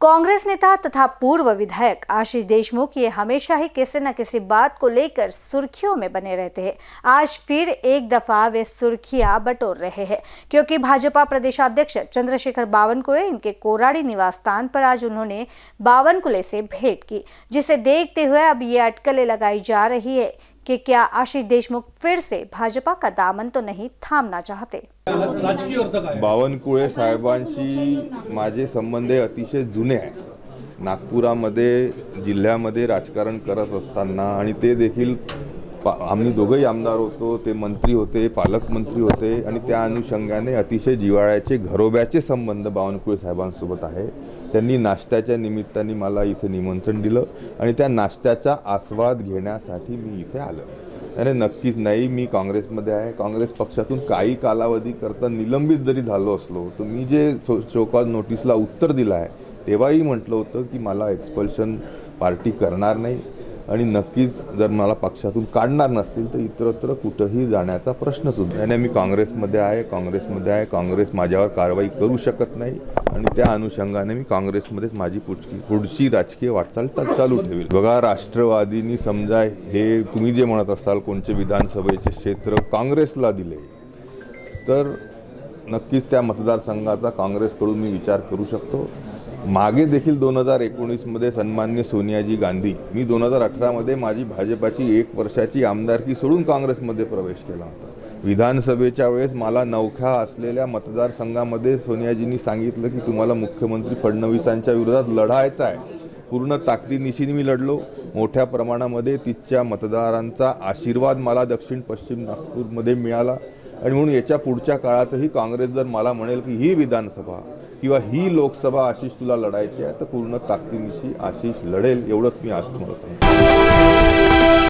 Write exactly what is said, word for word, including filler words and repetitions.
कांग्रेस नेता तथा पूर्व विधायक आशीष देशमुख ये हमेशा ही किसी न किसी बात को लेकर सुर्खियों में बने रहते हैं। आज फिर एक दफा वे सुर्खियां बटोर रहे हैं, क्योंकि भाजपा प्रदेशाध्यक्ष चंद्रशेखर बावनकुले इनके कोराड़ी निवास स्थान पर आज उन्होंने बावनकुले से भेंट की, जिसे देखते हुए अब ये अटकलें लगाई जा रही है कि क्या आशीष देशमुख फिर से भाजपा का दामन तो नहीं थामना चाहते। बावनकुळे साहेबांशी माझे संबंध अतिशय जुने आहे। नागपुरामध्ये जिल्ह्यामध्ये राजकारण करत असताना आणि ते देखील आम्ही दोघेही आमदार होतो, ते मंत्री होते, पालकमंत्री होते आणि त्या अनुषंगाने अतिशय जिव्हाळ्याचे घरोब्याचे संबंध बावनकुळे साहेबांसोबत आहे। त्यांनी नाश्त्याच्या निमित्ताने मला इथे निमंत्रण दिलं आणि त्या नाश्त्याचा आस्वाद घेण्यासाठी मी इथे आलो। अरे नक्कीच नाही, मी काँग्रेसमध्ये आहे। काँग्रेस पक्षातून काही कालावधी करता निलंबित जरी झालो असलो तर मी जे शोकॉज नोटीसला उत्तर दिलं आहे तेव्हाही म्हटलं होतं की मला एक्सपल्शन पार्टी करणार नाही आणि नक्कीच जर मला पक्षातून काढणार नसतील तर इतरत्र कुठेही जाण्याचा प्रश्नच उद्भवणार नाही। मी काँग्रेसमध्ये आहे काँग्रेसमध्ये आहे काँग्रेस माझ्यावर कारवाई करू शकत नाही आणि त्या अनुषंगाने मी काँग्रेसमध्येच माझी पुढची पुढची राजकीय वाटचाल चालू ठेवेल। बघा, राष्ट्रवादीनी समजा हे तुम्ही जे म्हणत असाल कोणते विधानसभेचे क्षेत्र काँग्रेसला दिले तर नक्कीच त्या मतदारसंघाचा काँग्रेसकडून मी विचार करू शकतो। मागे देखील दोन हजार एकोणीस मध्ये सन्मान्य सोनियाजी गांधी मी दोन हजार अठरा मध्ये माझी भाजपाची एक वर्षाची आमदारकी सोडून काँग्रेसमध्ये प्रवेश केला होता। विधानसभेच्या वेळेस मला नवख्या असलेल्या मतदारसंघामध्ये सोनियाजींनी सांगितलं की तुम्हाला मुख्यमंत्री फडणवीसांच्या विरोधात लढायचं आहे। पूर्ण ताकदीनिशी मी लढलो। मोठ्या प्रमाणामध्ये तिच्या मतदारांचा आशीर्वाद मला दक्षिण पश्चिम नागपूरमध्ये मिळाला आणि म्हणून याच्या पुढच्या काळातही काँग्रेस जर मला म्हणेल की ही विधानसभा किंवा ही लोकसभा आशिष तुला लढायची आहे तर पूर्ण ताकदीनिशी आशिष लढेल, एवढंच मी आज तुम्हाला सांगतो।